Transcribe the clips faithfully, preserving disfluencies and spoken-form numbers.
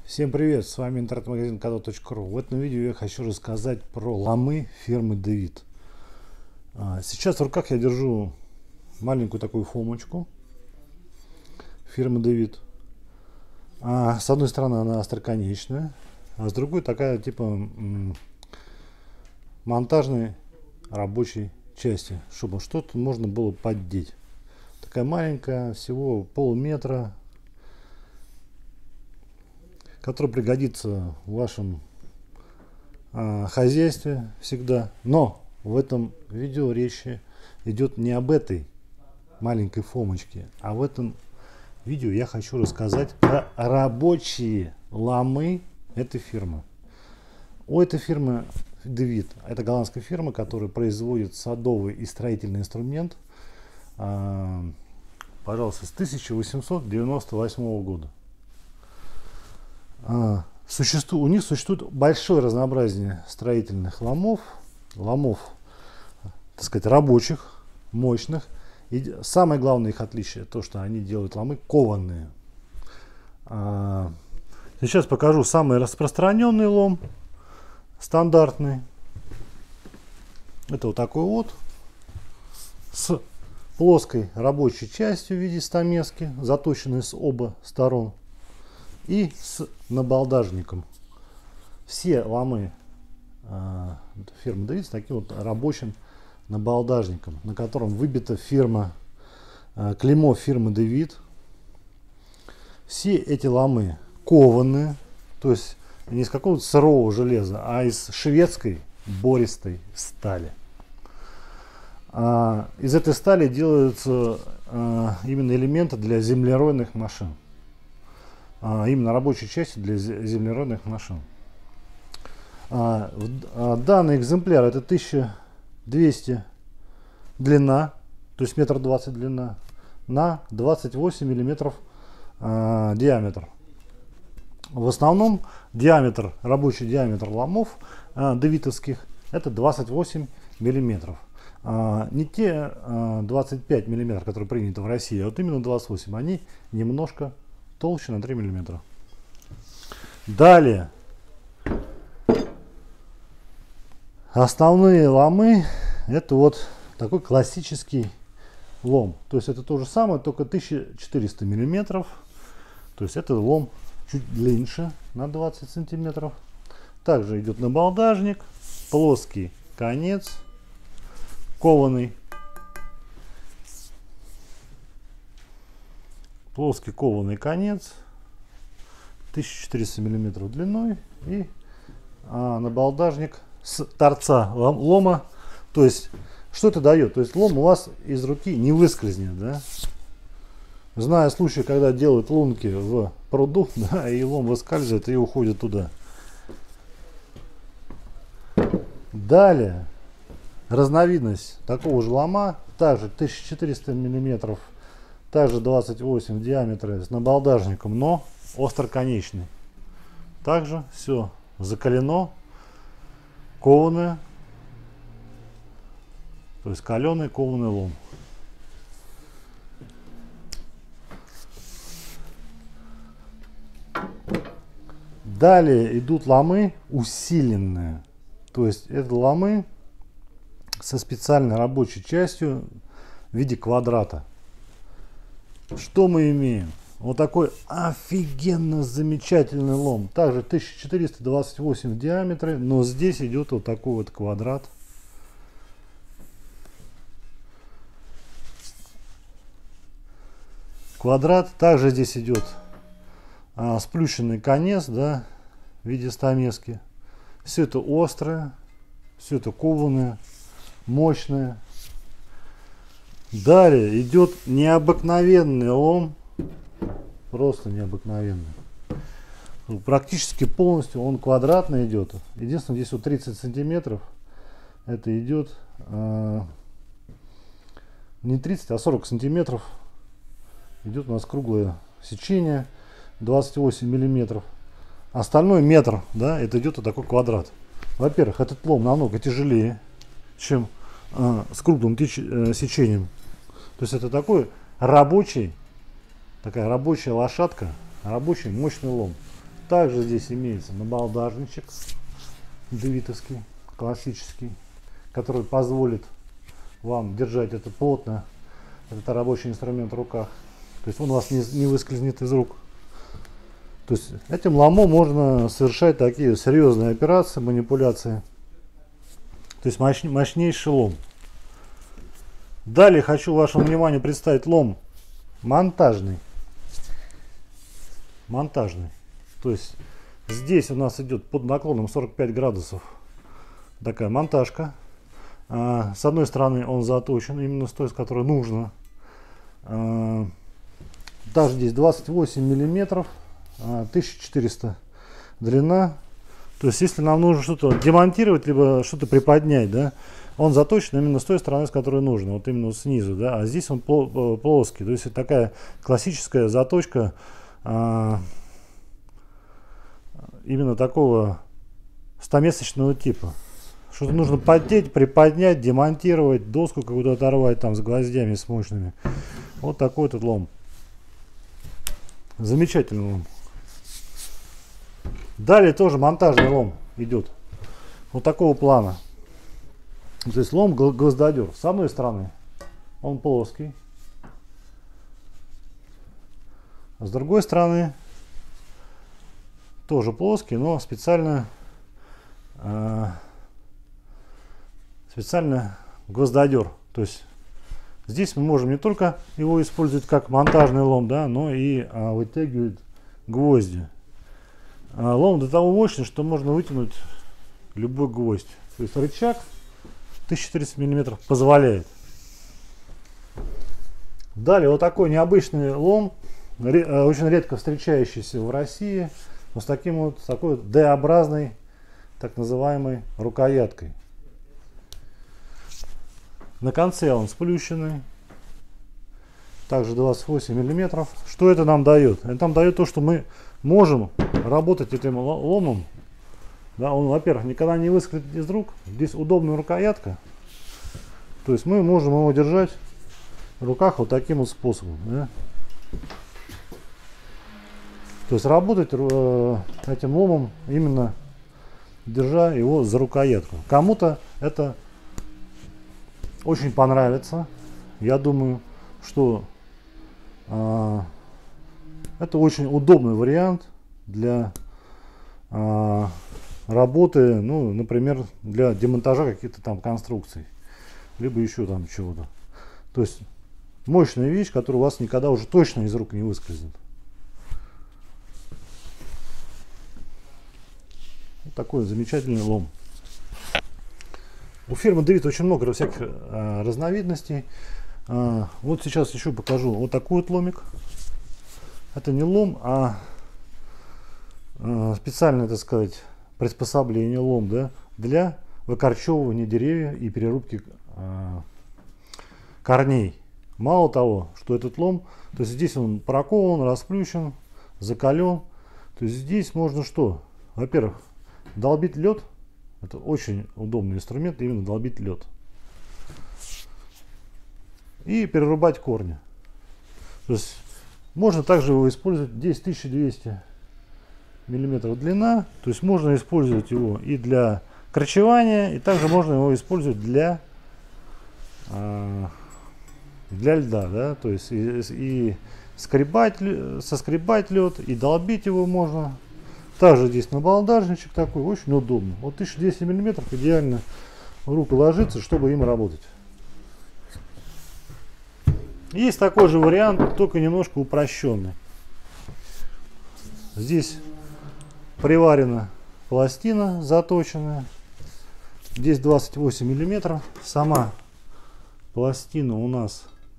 Всем привет, с вами интернет-магазин кадо точка ру. В этом видео я хочу рассказать про ломы фирмы Давид. Сейчас в руках я держу маленькую такую фомочку фирмы Давид. С одной стороны она остроконечная, а с другой такая типа монтажной рабочей части, чтобы что-то можно было поддеть. Такая маленькая, всего полметра, который пригодится в вашем а, хозяйстве всегда. Но в этом видео речь идет не об этой маленькой фомочке, а в этом видео я хочу рассказать про рабочие ломы этой фирмы. У этой фирмы Давид, это голландская фирма, которая производит садовый и строительный инструмент, а, пожалуйста, с тысяча восемьсот девяносто восьмого года. Существует, у них существует большое разнообразие строительных ломов, ломов, так сказать, рабочих, мощных. И самое главное их отличие, то, что они делают ломы кованые. Сейчас покажу самый распространенный лом, стандартный. Это вот такой вот, с плоской рабочей частью в виде стамески, заточенной с оба сторон, и с набалдажником. Все ломы э, фирмы Давид с таким вот рабочим набалдажником, на котором выбита фирма, э, клеймо фирмы Давид. Все эти ломы кованые, то есть не из какого-то сырого железа, а из шведской бористой стали. А, из этой стали делаются э, именно элементы для землеройных машин. А, именно рабочей части для землеройных машин. А, в, данный экземпляр это тысяча двести длина, то есть метр двадцать длина, на двадцать восемь миллиметров а, диаметр. В основном диаметр, рабочий диаметр ломов а, давидовских это двадцать восемь миллиметров. А, не те а, двадцать пять миллиметров, которые приняты в России, а вот именно двадцать восемь. Они немножко толще на три миллиметра. Далее. Основные ломы это вот такой классический лом. То есть это то же самое, только тысяча четыреста миллиметров. То есть это лом чуть длиннее на двадцать сантиметров. Также идет набалдажник, плоский конец, кованый. Плоский кованый конец, тысяча четыреста миллиметров длиной, и а, набалдажник с торца лома. То есть, что это дает? То есть лом у вас из руки не выскользнет, да? Зная случаи, когда делают лунки в пруду, да, и лом выскальзывает и уходит туда. Далее, разновидность такого же лома, также тысяча четыреста миллиметров, также двадцать восемь в диаметре, с набалдажником, но остроконечный. Также все закалено, кованое, то есть каленый кованый лом. Далее идут ломы усиленные, то есть это ломы со специальной рабочей частью в виде квадрата. Что мы имеем? Вот такой офигенно замечательный лом. Также тысяча четыреста двадцать восемь в диаметре, но здесь идет вот такой вот квадрат. Квадрат. Также здесь идет а, сплющенный конец, да, в виде стамески. Все это острое, все это кованое, мощное. Далее идет необыкновенный лом, просто необыкновенный. Практически полностью он квадратный идет. Единственное, здесь вот тридцать сантиметров. Это идет э, не тридцать, а сорок сантиметров. Идет у нас круглое сечение, двадцать восемь миллиметров. Остальной метр, да, это идет вот такой квадрат. Во-первых, этот лом намного тяжелее, чем э, с круглым теч, э, сечением. То есть это такой рабочий, такая рабочая лошадка, рабочий мощный лом. Также здесь имеется набалдажничек девитовский, классический, который позволит вам держать это плотно, этот рабочий инструмент в руках. То есть он у вас не, не выскользнет из рук. То есть этим ломом можно совершать такие серьезные операции, манипуляции. То есть мощ, мощнейший лом. Далее хочу вашему вниманию представить лом монтажный. Монтажный. То есть здесь у нас идет под наклоном сорок пять градусов такая монтажка. А, с одной стороны он заточен именно с той, с которой нужно. А, даже здесь двадцать восемь миллиметров, а, тысяча четыреста длина. То есть если нам нужно что-то демонтировать, либо что-то приподнять, да, он заточен именно с той стороны, с которой нужно, вот именно вот снизу, да, а здесь он плоский. То есть это такая классическая заточка а, именно такого стамесочного типа. Что-то нужно поддеть, приподнять, демонтировать, доску какую-то оторвать там с гвоздями, с мощными. Вот такой вот лом. Замечательный лом. Далее тоже монтажный лом идет. Вот такого плана. То есть лом гвоздодер. С одной стороны он плоский. А с другой стороны тоже плоский, но специально э, специально гвоздодер. То есть здесь мы можем не только его использовать как монтажный лом, да, но и а, вытягивать гвозди. А, лом до того мощный, что можно вытянуть любой гвоздь. То есть рычаг тысяча четыреста миллиметров позволяет. Далее вот такой необычный лом, очень редко встречающийся в России, но с таким вот, с такой вот D-образной, так называемой рукояткой. На конце он сплющенный, также двадцать восемь миллиметров. Что это нам дает? Это нам дает то, что мы можем работать этим ломом. Да, он, во-первых, никогда не выскользнет из рук. Здесь удобная рукоятка. То есть мы можем его держать в руках вот таким вот способом. Да? То есть работать э, этим ломом именно держа его за рукоятку. Кому-то это очень понравится. Я думаю, что э, это очень удобный вариант для э, работы, ну, например, для демонтажа каких-то там конструкций, либо еще там чего-то. То есть мощная вещь, которая у вас никогда уже точно из рук не выскользнет. Вот такой замечательный лом. У фирмы Девит очень много всяких а, разновидностей. А, вот сейчас еще покажу вот такой вот ломик. Это не лом, а, а специальное, так сказать, приспособление лом, да, для выкорчевывания деревьев и перерубки а, корней. Мало того, что этот лом, то есть здесь он прокован, расплющен, закален. То есть здесь можно что? Во-первых, долбить лед. Это очень удобный инструмент, именно долбить лед. И перерубать корни. То есть можно также его использовать. Здесь тысяча двести миллиметров длина. То есть можно использовать его и для корчевания, и также можно его использовать для, для льда. Да? То есть и, и скребать, соскребать лед, и долбить его можно. Также здесь набалдажничек такой, очень удобно. Вот тысяча двести миллиметров идеально в руку ложится, чтобы им работать. Есть такой же вариант, только немножко упрощенный. Здесь приварена пластина заточенная. Здесь двадцать восемь миллиметров. Сама пластина у нас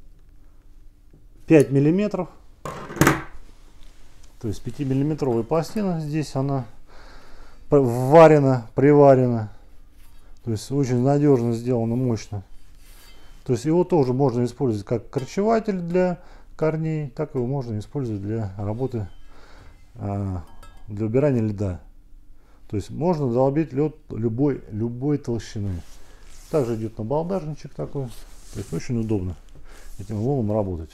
пять миллиметров. То есть пятимиллиметровая пластина, здесь она варена, приварена. То есть очень надежно сделано, мощно. То есть его тоже можно использовать как корчеватель для корней, так его можно использовать для работы, для убирания льда. То есть можно долбить лед любой, любой толщины. Также идет набалдажничек такой. То есть очень удобно этим ломом работать.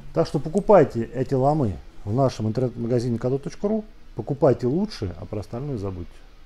Так что покупайте эти ломы в нашем интернет-магазине кадо точка ру, покупайте лучше, а про остальное забудьте.